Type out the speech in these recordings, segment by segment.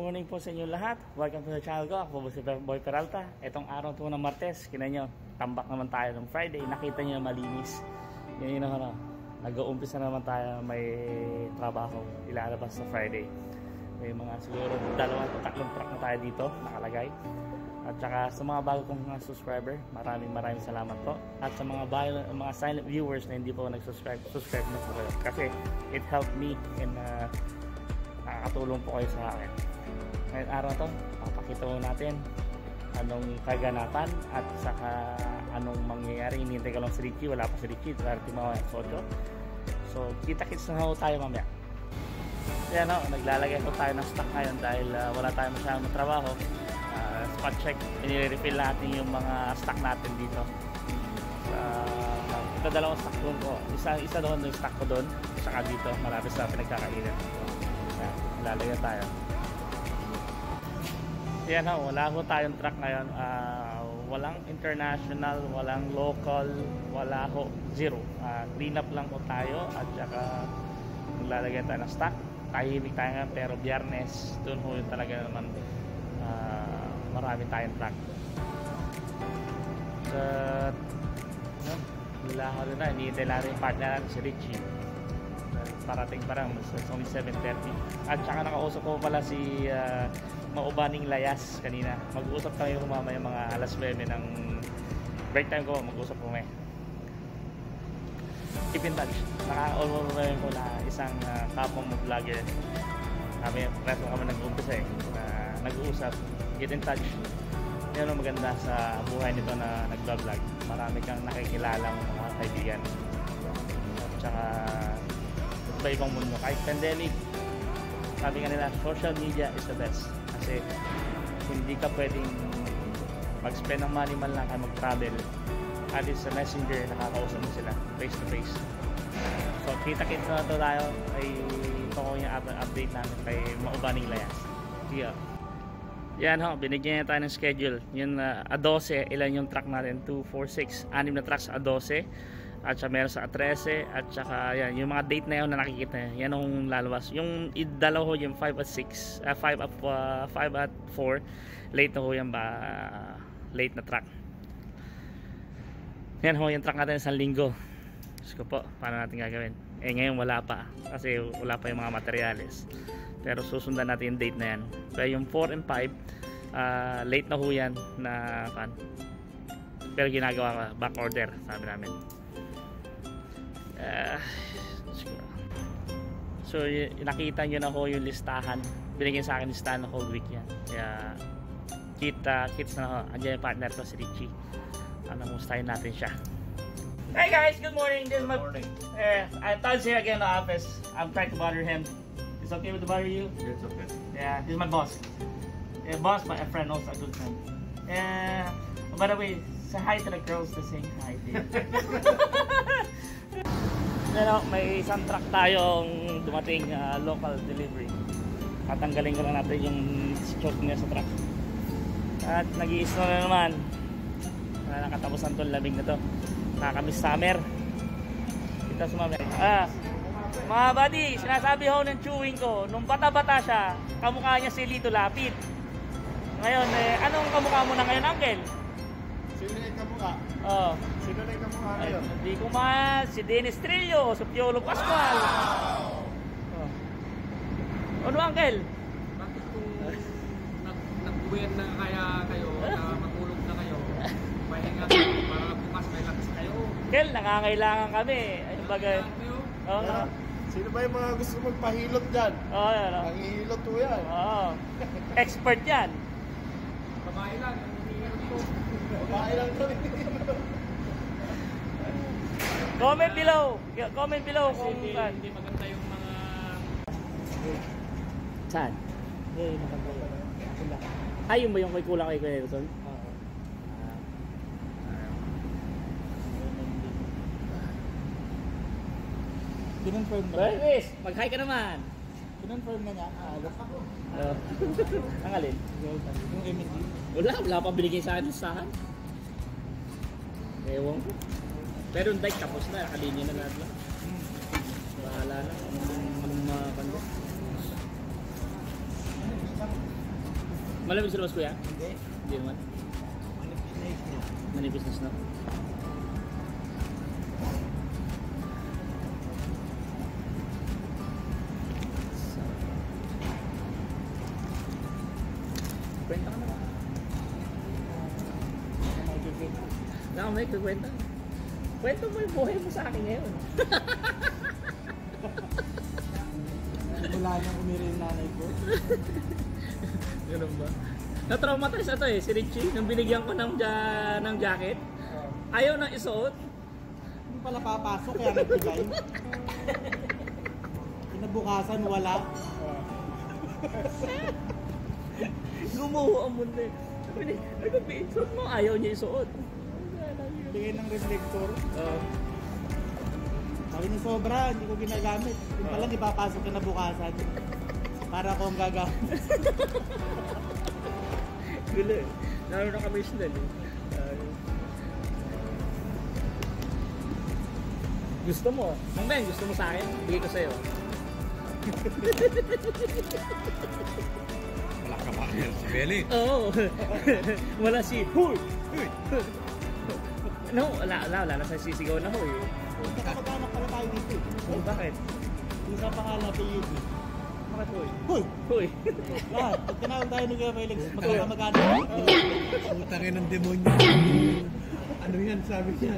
morning po sa inyo lahat. Welcome to the channel ko. Ako po si Boy Peralta. Itong araw po ng Martes, kinanyo, tambak naman tayo ng Friday. Nakita nyo malinis. Yan yun, nag-uumpisa naman tayo, may trabaho ilalabas sa Friday. May mga siguro tatlong truck na tayo dito nakalagay. At saka sa mga bago kong mga subscriber, maraming salamat po. At sa mga silent viewers na hindi po nag-subscribe, subscribe na po kayo. Kasi it helped me in nakakatulong po kayo sa akin. Ngayon araw to, papakita mo natin anong kaganapan at saka anong mangyayari. Hinihintay ko lang si Richie, wala pa si Richie, darating mga 8. So kita-kits na ho tayo mamaya. Yan o, naglalagay po tayo ng stock ngayon dahil wala tayong masyadong trabaho. Spot check, inire-refill natin yung mga stock natin dito. Ito dalawang stock doon ko, isa doon yung stock ko doon, saka dito, marami sa pinagkakainan. Lalagyan tayo. Yan ho, wala ho tayong truck ngayon. Walang international, walang local, wala ho, zero. Clean up lang ho tayo at saka maglalagyan tayo ng stock. Tahimik tayo nga, pero Biyernes doon ho yung talaga naman marami tayong truck. At wala ho rin na, hinihintay natin yung partner natin si Richie. Parating parang it's only 7:30. At saka nakausap ko pala si Maubaning Layas kanina. Mag-uusap kami mamaya mga alas 9 ng break time ko. Mag-uusap kami. Keep in touch. Naka-all-over ko na isang kapong vlogger. Preso kami nag-umpisa nag-uusap. Get in touch. Yan ang maganda sa buhay nito na nag-vlog. Marami kang nakikilalang mga kaibigan. At saka iba-ibang mundo. Kahit pandemic, sabi nga nila, social media is the best. Kasi hindi ka pwedeng mag-spend ng money man lang ka mag-travel. At least sa messenger, nakakausap mo sila face to face. So kita-kits na ito tayo. Ito ko yung update namin kay Maubaning Layas. Yeah. Yan ho, binigyan niya tayo ng schedule. Yun, A12, ilan yung truck natin? 2, 4, 6, 6 na trucks A12. At saka meron sa A13. At saka yan, yung mga date na yun na nakikita niya, yan ang lalabas. Yung idalaw ho yung 5 at 6, 5 at 4. Late na ho yan ba? Late na truck. Yan ho, yung truck natin sa linggo. Diyos ko po, paano natin gagawin? Ngayon wala pa. Kasi wala pa yung mga materyales. Pero susundan natin yung date na yan. Pero yung 4 and 5, late na ho yan na kan. Pero ginagawa ka, back order, sabi namin. So nakita nyo na ho yung listahan. Binigyan sa akin listahan na whole week yan. Kaya kita-kits na ho. Andiyan yung partner ko si Richie. Namustahin natin siya. Hey guys, good morning. This is my morning. Todd's here again in the office. I'm trying to bother him. It's okay with to bother you? It's okay. Yeah, he's my boss. Yeah, boss, but a friend also, a good friend. By the way, say hi to the girls to sing hi to you. Pero may isang truck tayong dumating local delivery. Tatanggalin ko lang natin yung choke niya sa truck. At nag-i-snow na naman. Nakatapusan itong lamig na to. Nakakamiss summer. Ito sumamir. Mga buddy, sinasabi ho ng chewing ko, nung bata-bata siya, kamukha niya si Lito Lapid. Ngayon, anong kamukha mo na ngayon, Uncle? Sino na yung kamukha? Oh. Sino na yung kamukha ngayon? Hindi ko si Dennis Trillo, si Piolo Pascual. Ano, Uncle? Bakit kung nag-uwian na kaya kayo, na matulog na kayo, pahinga kayo, para bukas may lakas kayo? Kel, nangangailangan kami. Ano bagay? Oo nga. Sino ba yung mga gusto magpahilot dyan? Oo, yan. Ang hilot po yan. Oo. Expert yan. Babae lang, ang hihirap ko. Babae lang to. Comment below. Comment below kung saan. Hindi maganda yung mga... Saan? Hindi, maganda. Ay, yung ba yung kulang kay Kuya Nelson? Oo. Kinonfirm na. Luis, mag-hi ka naman. Kinonfirm na niya. Ang alin? Yung MD. Wala pa binigay sa akin listahan. Ewan ko. Pero yung dike tapos na, nakalinya na lahat lang. Bahala na. Anong mga Malamig sa labas kuya? Hindi. Hindi naman. Manipis niya. Manipis na snow. Kwenta ka na ba? May kwenta. Kwento mo yung buhay mo sa akin ngayon. Wala nang umiri yung nanay ko. Ganun ba? Na-traumatize ito eh, si Richie, nung binigyan ko ng jacket. Ayaw na isuot. Hindi pala papasok kaya nagbigay. Kinabukasan wala. Gumuho ang mundo eh. Nagpapisuot mo, ayaw niya isuot. Bigay ng reflector. Sabi niya sobra, hindi ko ginagamit. Yung pala di papasok kinabukasan. Para akong gagamit. Gulo eh. Lalo na kami sila eh. Gusto mo? Mang Ben, gusto mo sa akin? Bigay ko sa'yo. Wala ka pa si Belly. Oo. Wala si Huy! Huy! No, wala. Nasa sisigaw na ho eh. Magkakapag-anak pala tayo dito eh. Oh, bakit? Yung sa pangalan PUB. Bakit Huy? Hoy! Huy! Lahat, pag tinawag tayo ng Kuya Felix, magkakamag-anak. Utangin ng demonyo. Ano yan sabi niya?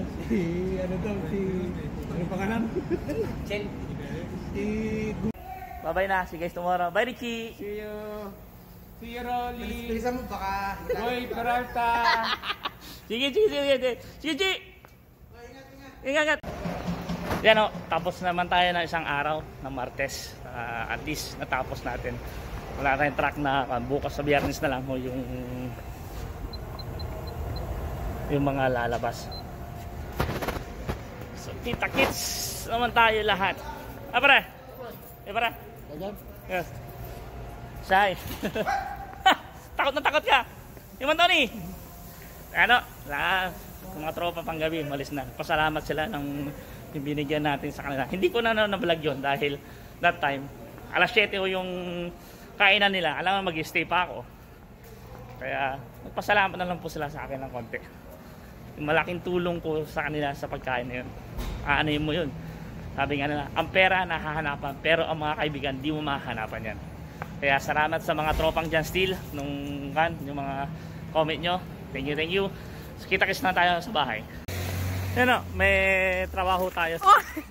Ano pangalan? Chen. Si... Bye-bye na. See you guys tomorrow. Bye Richie! See you. See you, Rolly. Bilisan mo, baka... Boy, Peralta. Sige. Ingat. Yan o, tapos naman tayo ng isang araw ng Martes. At least natapos natin. Wala tayong track na bukas sa Biyernes na lang ho yung mga lalabas. So kita-kits naman tayo lahat. Pare? Ayan. Yes. Shy. Takot na takot ka. Yung Tony. Ano? Mga tropa pang gabi, malis na. Pasalamat sila ng binigyan natin sa kanila. Hindi ko na na-vlog yun dahil that time, alas 7 o yung kainan nila. Alam mo, mag-stay pa ako. Kaya, nagpasalamat na lang po sila sa akin ng konti. Yung malaking tulong ko sa kanila sa pagkain na yun. Aanayin mo yun. Sabi nga nila, ang pera nahahanapan, pero ang mga kaibigan, di mo mahahanapan yan. Kaya salamat sa mga tropang dyan still, yung mga comment nyo. Thank you. So, kita-kits na tayo sa bahay. Yan o, may trabaho tayo.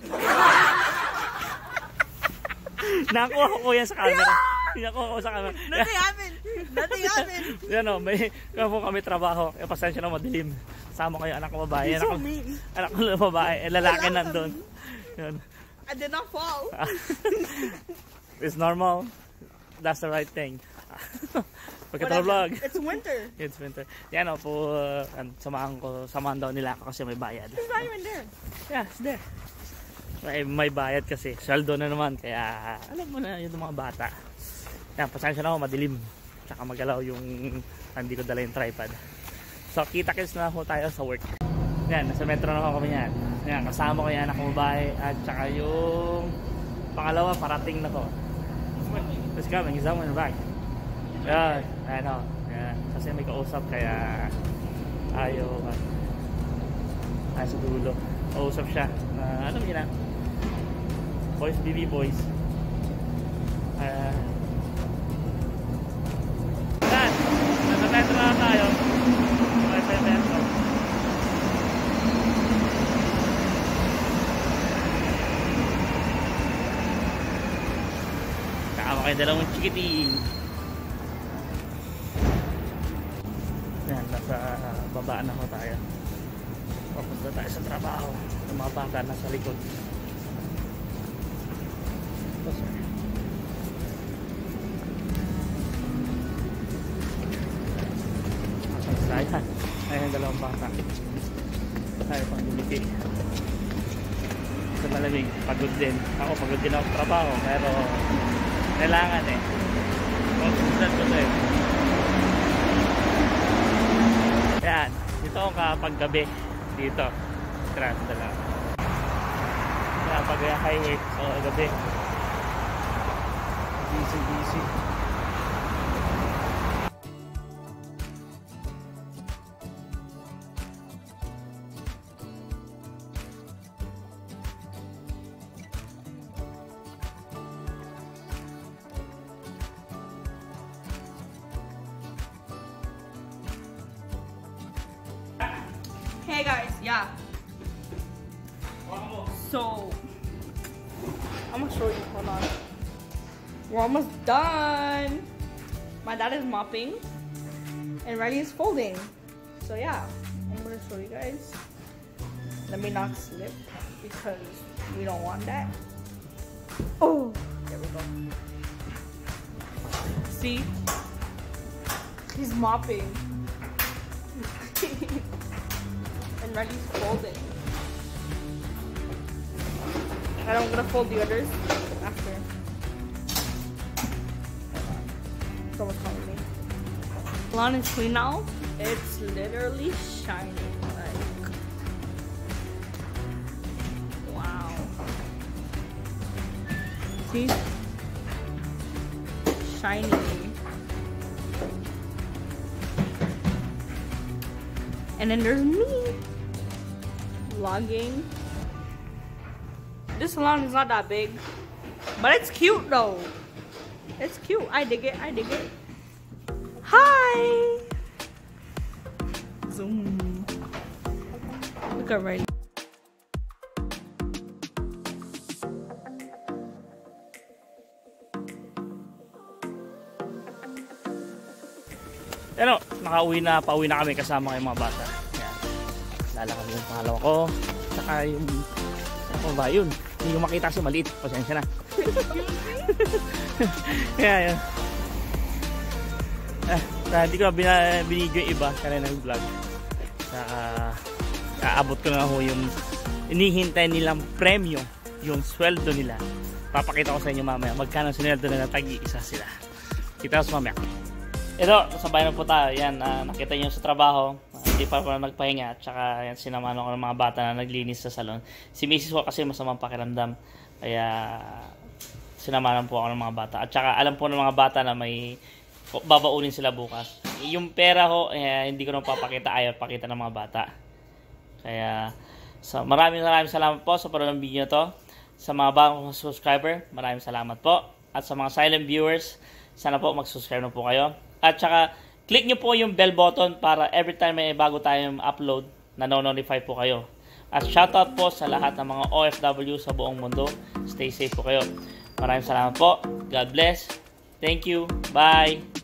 Nakuha ko yan sa camera. Nakuha ko sa camera. Nothing happened. Yan o, may kami trabaho. Pasensya na madilim. Sama ko yung anak ko babae. Anak ko babae. Lalaki nandun. Yan. I did not fall. It's normal. That's the right thing. Pagkatapos vlog. It's winter. It's winter. Yan o po, samahan daw nila ako kasi may bayad. It's not even there. Yeah, it's there. May bayad kasi. Sweldo na naman. Kaya alam mo na yung mga bata. Yan, pasensya na ako, madilim. Tsaka magalaw yung hindi ko dala yung tripod. So, kita-kits na ako tayo sa work. Yan, nasa metro na ako kami yan. Yan, kasama ko yan, anak ko babae. At tsaka yung pangalawa, parating na ko. Let's go, may isang mo back. Yan, ano. Yan, kasi may kausap kaya ayaw sa dulo. Kausap siya. Alam niyo na. Boys, BB boys. Yan, nasa metro na tayo. Metro. Nakama kayo dalawang chikiting. Yan, nasa babaan na ko tayo. Papunta tayo sa trabaho. Yung mga bata nasa likod. Ito sir. Ayan. Ayan ang dalawang bata. Tayo pang lumiti. Sa malamig, pagod din. Ako, pagod din ako sa trabaho. Pero, kailangan eh. Consider ko sa'yo. Yan. Dito ako kapag gabi. Dito. Strand lang. Kapag highway. So, gabi. Busy. Hey guys, yeah. So, I'm gonna show you. Hold on. We're almost done. My dad is mopping, and Riley is folding. So yeah, I'm gonna show you guys. Let me not slip because we don't want that. Oh, there we go. See, he's mopping, and Riley's folding. And I'm gonna fold the others after. Someone's calling me. Lawn is clean now. It's literally shining. Like, wow. See? Shiny. And then there's me vlogging. This salon is not that big, but it's cute though. It's cute. I dig it. I dig it. Hi. Zoom. Look at Riley. Ano, pauwi na kami kasama yung mga bata. Yan. Lalakad yung pangalawa ko. Saka yung, ano ba yun? Hindi ko makita kasi maliit. Pasensya na. Kaya yun. Hindi ko binidyo yung iba kanina ng vlog. Saka, aabot ko na ho yung inihintay nilang premyo. Yung sweldo nila. Papakita ko sa inyo mamaya. Magkano sweldo nila, tag-iisa sila. Kita ko sa mamaya. Ito, sabay na po tayo. Yan, nakita nyo sa trabaho. Hindi pa nagpahinga. At saka, yan, sinamahan ko ng mga bata na naglinis sa salon. Si Mrs. ko kasi masamang pakiramdam. Kaya, sinamahan po ako ng mga bata. At saka, alam po ng mga bata na may babaunin sila bukas. Yung pera ko, hindi ko nang papakita. Ayaw pakita ng mga bata. Kaya, maraming salamat po sa panonood ng video to. Sa mga bagong subscriber, maraming salamat po. At sa mga silent viewers, sana po mag-subscribe na po kayo. At saka, click nyo po yung bell button para every time may bago tayong upload, na-notify po kayo. At shoutout po sa lahat ng mga OFW sa buong mundo. Stay safe po kayo. Maraming salamat po. God bless. Thank you. Bye.